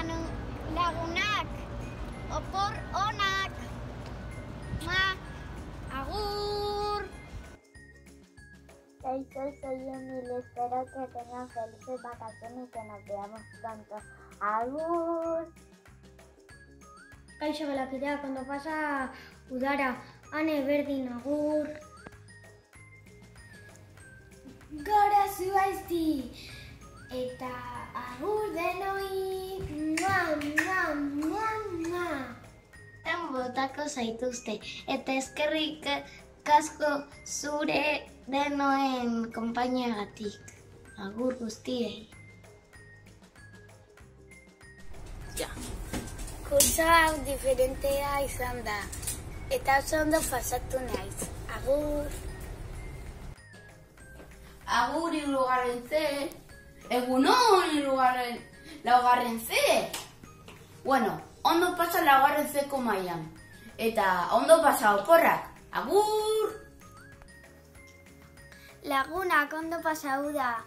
lagunak, opor onak, agur. Soy Emil, espero que tengan felices vacaciones y que nos veamos pronto. Agur. Kaixo gelakideak, ondo pasa udara, ane berdin agur. Gora zuaizti, eta agur denoi. Tan botako zaituzte, eta eskerrik asko zure denoen konpainiagatik. Agur guztiei. Kurtso hau diferentea izan da, eta oso ondo pasatu naiz. Agur. Agur hirugarren C. Egunon laugarren C. Bueno, ondo pasa laugarren C-ko mailan. Eta ondo pasa oporrak. Agur! Lagunak ondo pasau da.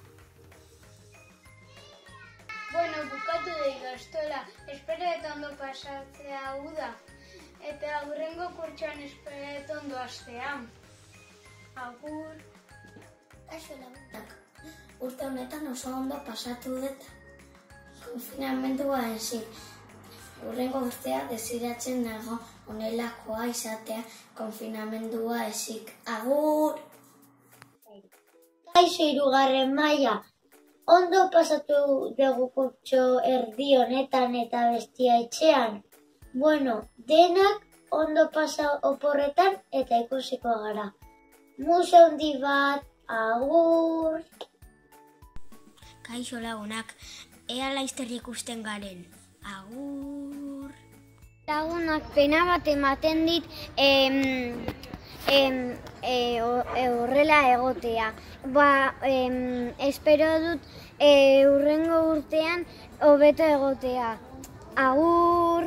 Bueno, bukatu da ikastola, espero eta ondo pasatzea uda. Eta aurrengo kurtsoan espero eta ondo hastea. Agur. Kaixo lagunak, urte honetan oso ondo pasatu dut. Konfinamendua ezik. Hurrengo urtea desiratzen nago honelakoa izatea konfinamendua ezik. Agur! Kaixo hirugarren maila, ondo pasatu dugu kurtso erdi honetan eta bestia etxean. Bueno, denak ondo pasa oporretan eta ikusiko gara. Musu handi bat, agur! Kaixo lagunak, ea laizter ikusten garen. Agur! Lagunak pena bat ematen dit horrela egotea. Espero dut hurrengo urtean hobeto egotea. Agur!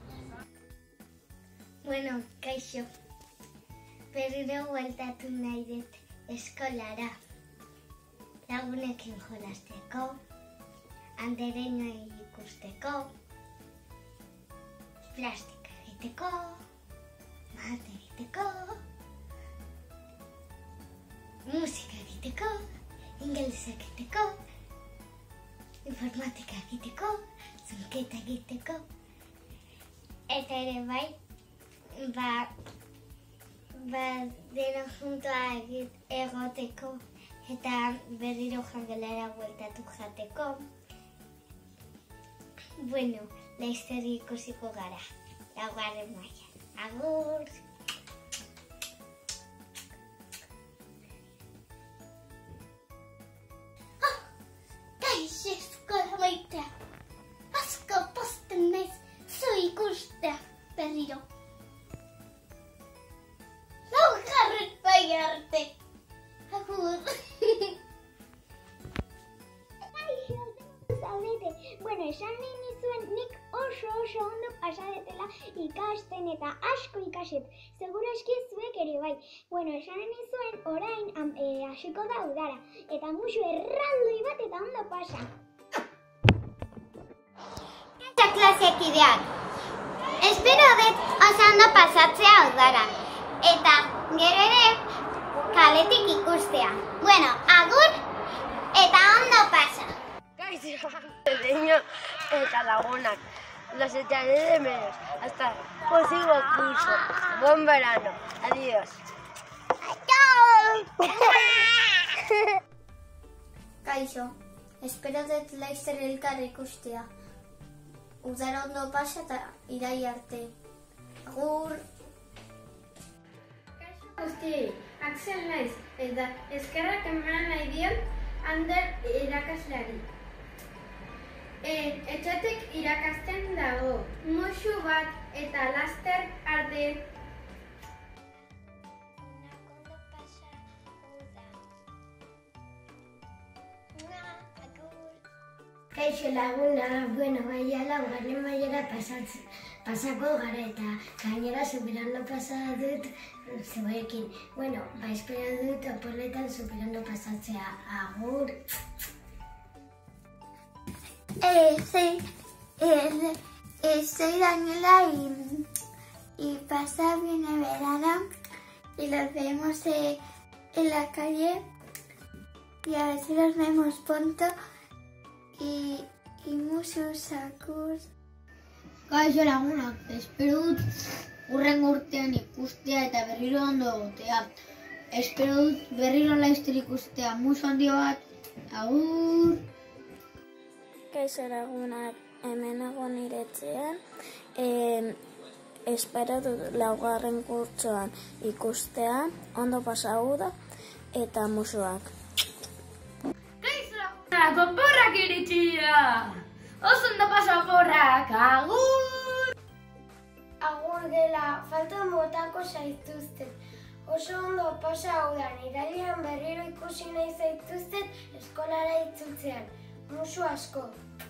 Bueno, kaixo. Berriro bueltatu nahi dut eskolara. Lagunekin jolasteko, anderenoi ikusteko, plastika egiteko, mate egiteko, musika egiteko, ingelesa egiteko, informatika egiteko, zunketa egiteko. Eta ere bai, dena juntoa egoteko eta berriro jangelara bueltatu jateko. Bueno, laizter ikusiko gara, laugarren mailan. Agur! Kaixo eskola maitea, asko pozten naiz zu ikustea berriro. Laugarren maila arte. Agur! Bueno, esan nahi nizuen nik oso ondo pasadetela ikasten eta asko ikaset. Seguro eski zuek ere bai. Bueno, esan nahi nizuen orain hasiko da udara. Eta musu erraldoi bat eta ondo pasa. Eta klasekideak. Espero dut oso ondo pasatzea udaran. Eta gero ere kaletik ikustea. Bueno, agur eta ondo pasa. Pequeño eta lagunak, los echaré de menos. Hasta el próximo curso. Buen verano. Adiós. Kaixo, espero dut laizter elkar ikustea. Udara ondo pasa eta irai arte. Agur! Kaixo guztiei, Axel naiz, eta eskerrak eman nahi diot Ander irakasleari. Etxetik irakasten dago, musu bat eta laster arte. Kaixo laguna, bueno, baina laugarren mailara pasako gara eta gainera superando pasadut zuekin. Bueno, espero dut oporretan superando pasatzea. Agur! Sí, Soy Daniela y pasa bien el verano y los vemos en la calle y a ver si los vemos pronto y muchos agur. Kaixo lagunak, espero dut hurrengo urtean ikustea eta berriro ondo egotea. Espero dut berriro laizter ikustea. Musu handi bat, agur! Kaixo lagunak, hemen nago nire etxean. Espero dut laugarren kurtsoan ikustea, ondo pasau da, eta musuak. Kaixo lagunak, oporrak iritsi da! Oso ondo pasa oporrak, agur! Agur dela, faltan botako zaituztet. Oso ondo pasa udan, irailean berriro ikusi nahi zaituztet eskolara itzultzean. Musu asko.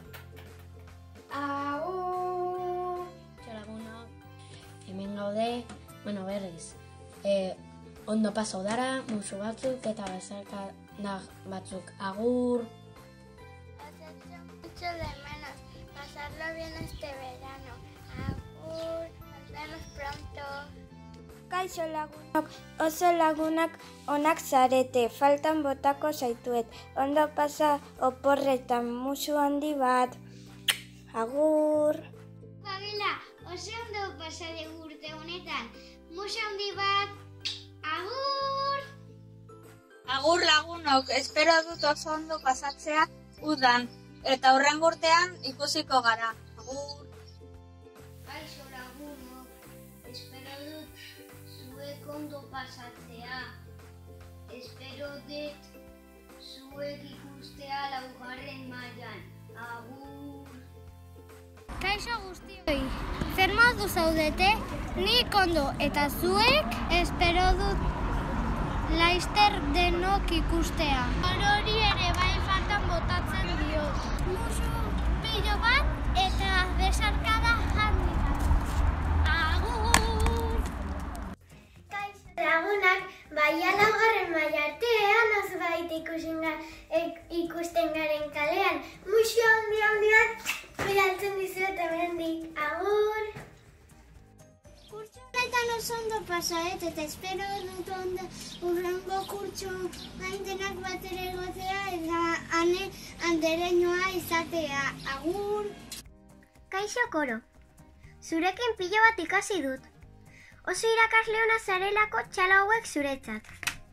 Agur! Lagunak, hemen gaude, berriz. Ondo pasa udara, musu batzuk eta bezarka batzuk. Agur! Mucho de menos. Pasarlo bien este verano. Agur. Nos vemos pronto. Kaixo lagunak, oso lagunak onak zarete, faltan botako zaituet. Ondo pasa oporretan, musu handi bat. Agur! Bagela, oso ondo pasa dugu urte honetan. Musu handi bat. Agur! Agur lagunok, espero dut oso ondo pasatzea udan. Eta hurrengo urtean ikusiko gara. Agur! Kaixo lagunok, espero dut zuek ondo pasatzea. Espero dut zuek ikustea laugarren mailan. Agur! Kaixo guztioi, zer modu zaudete? Nik ondo eta zuek espero dut laizter denok ikustea. Hori ere bai faltan botatzen dio. Musu pilo bat eta besarkada handi bat. Agur! Kaixo lagunak, baina laugarren maila artean oso bait ikusten garen kalean. Musu handi bat, bidaltzen dizuet hemendik. Agur! Kurtso honetan oso ondo pasaet eta espero dut ondo hurrengo kurtso gain denak batera egotea eta ane andereñoa izatea. Agur! Kaixo koro, zurekin pilo bat ikasi dut. Oso irakasle ona zarelako txalo hauek zuretzat.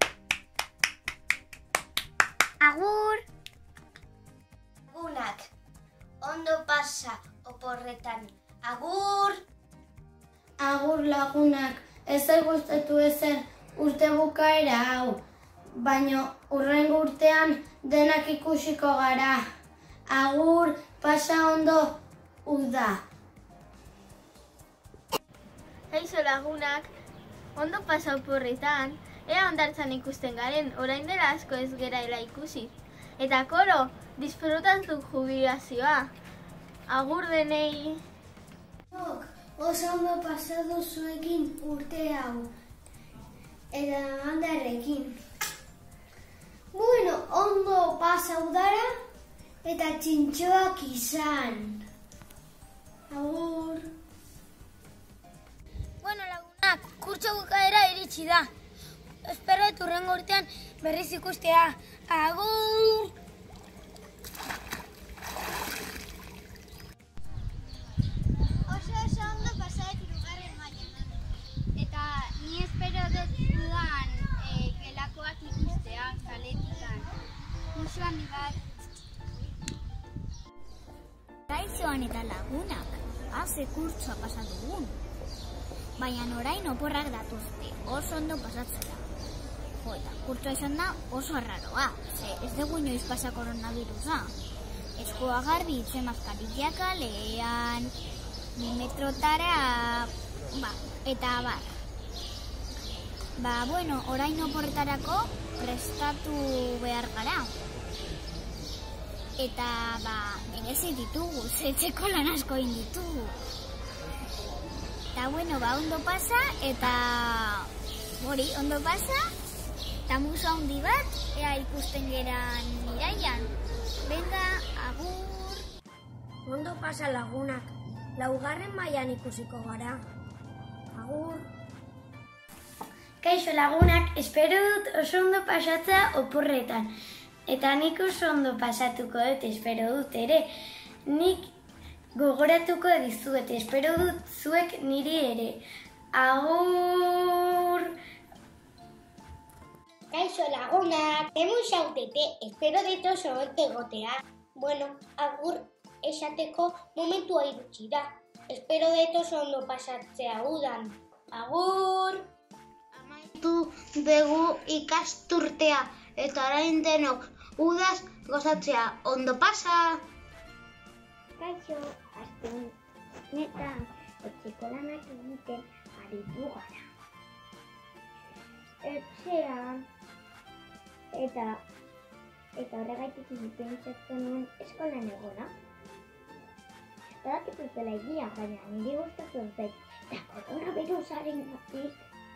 Agur! Lagunak, ondo pasa oporretan. Agur! Agur lagunak, ez zait gustatu ezer urte bukaera hau, baina hurrengo urtean denak ikusiko gara. Agur, pasa ondo uda. Kaixo lagunak, ondo pasa oporretan, ea ondartzan ikusten garen, orain dela asko ez geraela ikusi. Eta koro, disfrutatu jubilazioa. Agur denei! Oso ondo pasatu zuekin urte hau, eta handarrekin. Bueno, ondo pasa udara, eta txintxoak izan. Agur! Bueno lagunak, kurtso bukaera iritsi da. Espero dut hurrengo urtean berriz ikustea. Agur! Oso ondo pasaet hirugarren mailan. Eta ni espero dut udan gelakoak ikustea kaletikan. Musu handi bat. Kaixoan eta lagunak, haze kurtsoa pasa dugun. Baina orain oporrak datuzte, oso ondo pasatzera. Jo, eta kurtsoa izan da oso arraroa, ez dugu inoiz pasa koronavirusa. Eskua garbi, itxe maskarillak kalean, 2 metrotara, eta bar. Bueno, orain oporretarako prestatu behar gara. Eta, merezi ditugu, etxeko lan asko egin ditugu. Eta, ondo pasa, eta hori, ondo pasa, eta musu handi bat, ea ikusten geran iraian. Venga, agur! Ondo pasa lagunak, laugarren mailan ikusiko gara. Agur. Kaixo lagunak, espero dut oso ondo pasatzea oporretan. Eta nik oso ondo pasatuko dut, espero dut ere. Nik gogoratuko dizuet, espero dut zuek niri ere. Agur! Kaixo lagunak, hemen zaudete, espero dut oso ondo egotea. Bueno, agur esateko momentua iritsi da. Espero dut oso ondo pasatzea udan. Agur! Amaitu dugu ikasturtea eta orain denok udaz gozatzea. Ondo pasa! Kaixo, aste honetan etxeko lanak egiten aritu gara. Etxean eta horregaitik pentsatzen nuen eskolan egona. Badakit ez dela egia, baina niri gustatzen zait. Eta koronabirusarengatik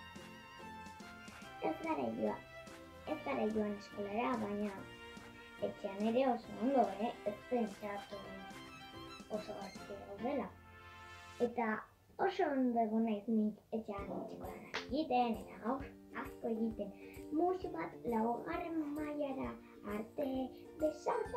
ez gara joan eskolara, baina etxean ere oso ondo, ez pentsatu oso gazte gaudela. Eta oso ondo egon naiz nik etxean etxeko lanak egiten eta gaur asko egiten. Musu bat 4. mailara arte besarka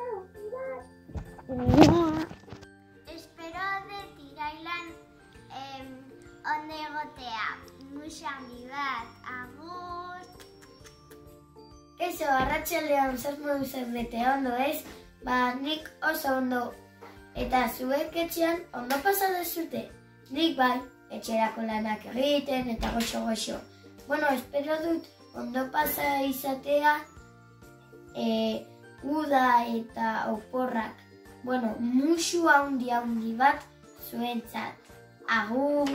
bat. Espero dut irailan ondo egotea. Musu handi bat, agur! Eso, arratsaldean zer modu zaudete ondo ez? Ba, nik oso ondo. Eta zuek etxean ondo pasa dezute. Nik bai, etxerako lanak egiten eta goxo-goxo. Bueno, espero dut ondo pasa izatea uda eta oporrak. Bueno, musu handi bat zuentzat. Agur!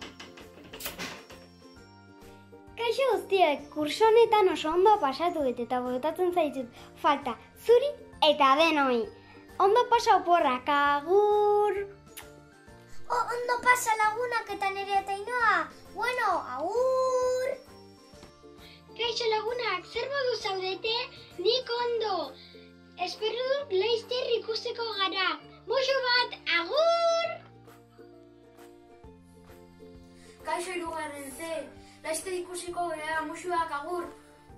Kaixo guztiak, kurso honetan oso ondo pasatu dut eta botatzen zaitut falta zuri eta denoi. Ondo pasa oporrak, agur! Ondo pasa lagunak eta nire eta Ainoa. Bueno, agur! Kaixo lagunak, zer modu zaudete? Nik ondo. Espero dut laizter ikusteko gara. Musu bat, agur! Kaixo 3. C, laizter ikusiko gara, musuak agur.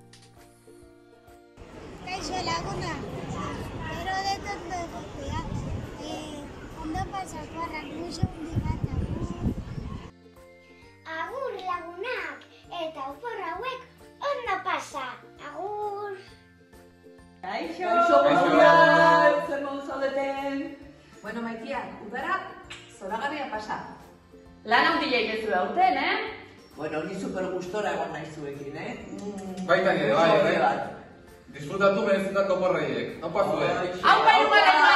Kaixo lagunak, espero dut ondo egotea. Ondo pasa oporrak, musu handi bat, agur! Agur lagunak, eta opor hauek ondo pasa, agur! Kaixo! Kaixo! Zer modu zaudeten? Bueno, maitiak, udara zoragarria pasa. Lan handia inezu dauten, Bueno, ni super gustora egon nahi zuekin, Baita nire, bai. Disfrutatu merezitako porreiek. Hau pasue. Hau bai,